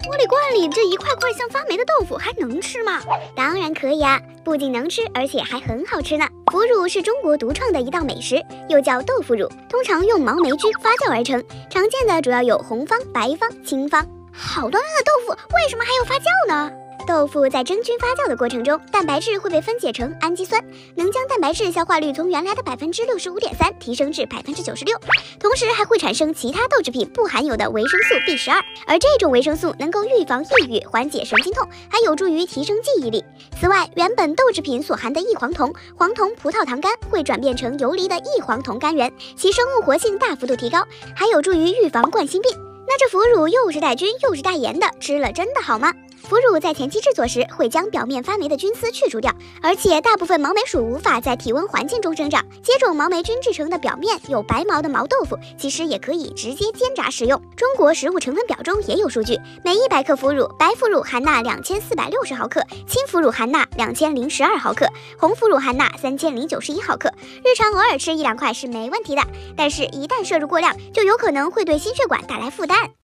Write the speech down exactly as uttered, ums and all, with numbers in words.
玻璃罐里这一块块像发霉的豆腐还能吃吗？当然可以啊，不仅能吃，而且还很好吃呢。腐乳是中国独创的一道美食，又叫豆腐乳，通常用毛霉菌发酵而成，常见的主要有红方、白方、青方。好端端的豆腐，为什么还要发酵呢？豆腐在真菌发酵的过程中，蛋白质会被分解成氨基酸，能将蛋白质消化率从原来的百分之六十五点三提升至百分之九十六，同时还会产生其他豆制品不含有的维生素 B 十二，而这种维生素能够预防抑郁、缓解神经痛，还有助于提升记忆力。此外，原本豆制品所含的异黄酮、黄酮葡萄糖苷会转变成游离的异黄酮苷源，其生物活性大幅度提高，还有助于预防冠心病。那这腐乳又是带菌又是带盐的，吃了真的好吗？腐乳在前期制作时会将表面发霉的菌丝去除掉，而且大部分毛霉属无法在体温环境中生长。接种毛霉菌制成的表面有白毛的毛豆腐，其实也可以直接煎炸食用。中国食物成分表中也有数据，每一百克腐乳，白腐乳含钠两千四百六十毫克，青腐乳含钠两千零十二毫克，红腐乳含钠三千零九十一毫克。日常偶尔吃一两块是没问题的，但是一旦摄入过量，就有可能会对心血管带来负担。